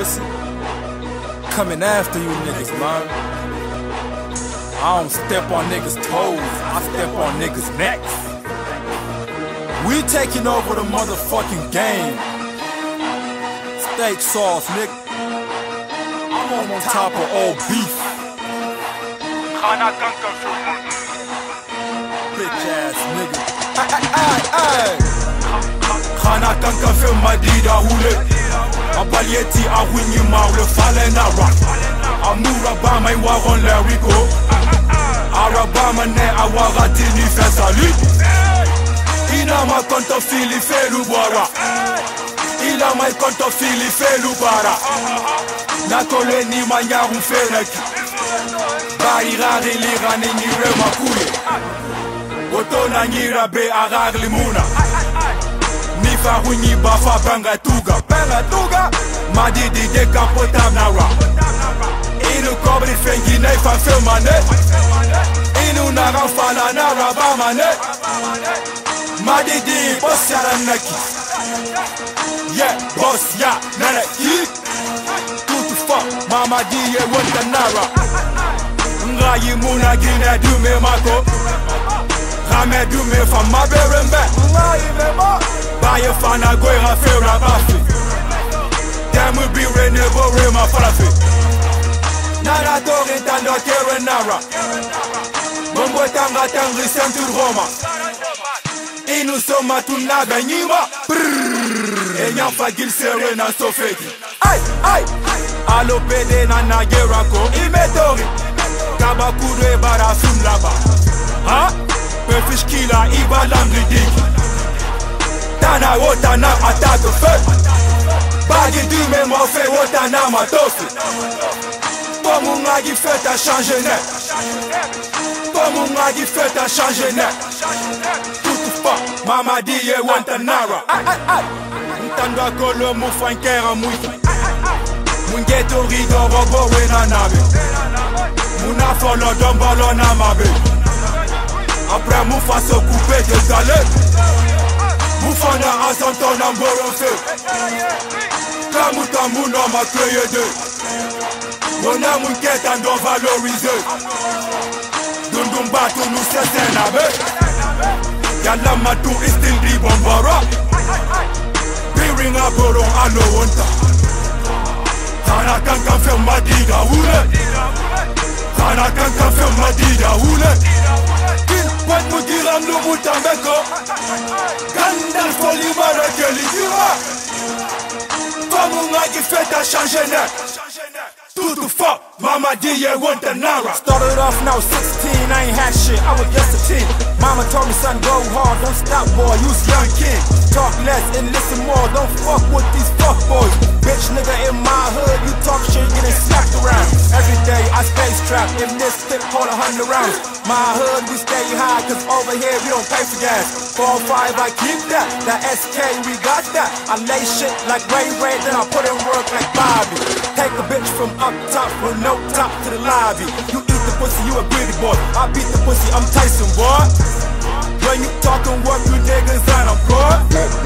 pussy. Coming after you niggas, man. I don't step on niggas' toes, I step on niggas' necks. We taking over the motherfucking game. Steak sauce, nigga. I'm on top of all beef. Bitch ass nigga. Khana kanka fe madida hule. Abalieti a winyi maule fale na rock. Amura ba mai waron lerigo. Arabama ne awagati ni fesali. Ina ma konto fili felu bara. Ila mai konto fili felu bara. Nakole ni manyarum feneki. Bari rari li rani ni rema kuye. Oto na nyira be arar limuna. Ni farunyi bafa banga tuga. Banga tuga. Madidi de kapotam na rap. Inu kobri fengi ne fa filmane. Inu naran fala na rabamane. Madidi boss yara naki. Yeah, boss ya nanaki. Tutu fuck, mama diye wanta nara. Ngayi muna gine dume mako. Rame dume fa maberembe. Ngayi mema. Baye fana goira fera bafi. Demu bi renebo rema falafi. Nara dore tando kere nara. Bongo tanga tangri sentur Roma. Inu soma tunaga nyima. Enyan fagil sere na sofeki. Ay, ay. Alo pede na nagera ko. Imetori. Kabakure bara fum laba. Ha? Perfish killer iba landri diki. Tana wota na attaque fe. Bagi dume mo fe wota na matofi. Pomu ngagi fait à changer net. Pomu ngagi fait à changer net. Tout fuck, mama diye wanta nara. Ntandwa kolo mufankera mwiki. Mungeto rido robo wena nabe. Muna folo dombolo na mabe. Après moufa se couper de galette. Moufana a son ton amboro feu. Kamuta mouno ma créé deux. Mon amour qui est en don valorisé. Dundumba tu nous c'est un abe. Yalla matu istin di bombara. Piring a boro alo wonta. Khana kanka fe madida hule. Khana kanka fe madida hule. Kin pat mudiram no mutambeko. Gandalf Olivara Kelidira. Comme on a qui fait à changer net. Tout the fuck, mama diye want a nara. Started off now 16, I ain't had shit, I was just a teen. Mama told me son go hard, don't stop boy, use young kid. Talk less and listen more, don't fuck with these fuck boys. Bitch nigga in my hood, you talk shit, getting slapped around. Every day I stay strapped, in this clip hold 100 rounds. My hood we stay high, cause over here we don't pay for gas. 4-5 I keep that, that SK we got that. I lay shit like Ray Ray, then I put in work like Bobby. Take a bitch from up top, from no top to the lobby. You eat the pussy, you a greedy boy. I beat the pussy, I'm Tyson boy. When you talking work, you niggas on a board.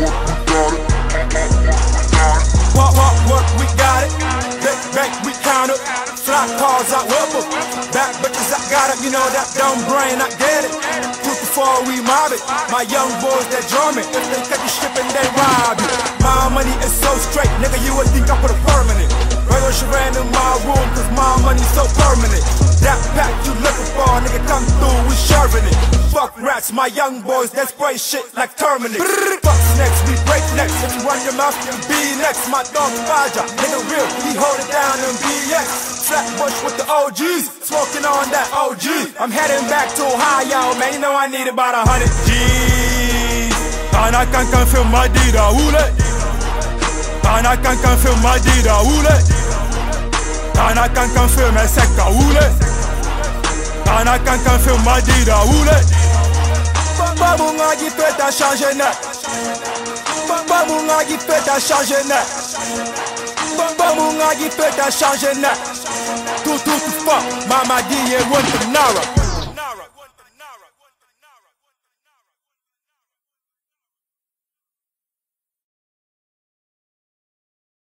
Work, we got it. Bank, we count it. Fly cars, I whip em. Back bitches, I got it. You know that dumb brain, I get it. Proof before we mob it. My young boys, they drum it. If they catch you shipping, they rob you. My money is so straight, nigga, you would think I put a permanent. Regular she ran in my room, cause my money's so permanent. That pack you looking for, nigga, come through, we serving it. Fuck rats, my young boys, they spray shit like Terminate. Fuck snakes, we break necks. If you run your mouth, you be next. My dog Faja, nigga real, he hold it down in BX. Flatbush with the OGs, smoking on that OG. I'm heading back to Ohio, man, you know I need about 100 G's. Khana kanka fe madida hule. Khana kanka fe madida hule. Khana kanka fe meseka hule. Khana kanka fe madida hule. Babu ngagi fait à changer net. Babu ngagi fait à changer net. Babu ngagi fait à changer net. Tout fuck, mama diye want the nara.